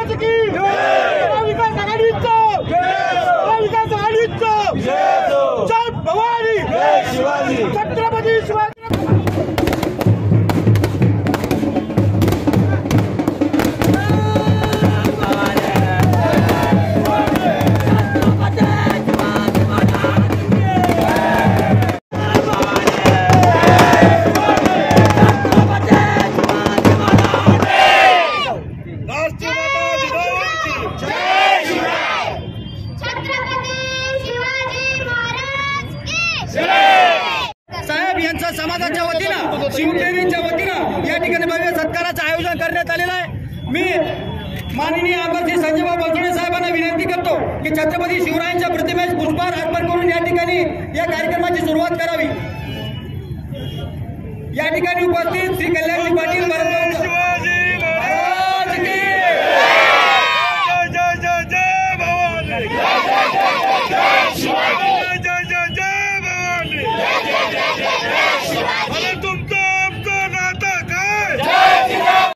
महाराज की महाविकास आघाडीचं महाविकास आघाडीचं जय भवानी छत्रपती शिवाजी। साहेब यांचा समाजाच्या वतीनं शिवसेनेच्या वतीनं या ठिकाणी भव्य सत्काराचं आयोजन करण्यात आलेलं आहे। मी माननीय आमदार श्री संजयभाऊ बनसोडे साहेबांना विनंती करतो की छत्रपती शिवरायांच्या प्रतिमेस पुष्पहार अर्पण करून या ठिकाणी या कार्यक्रमाची सुरुवात करावी। या ठिकाणी उपस्थित श्री कल्याणजी पाटील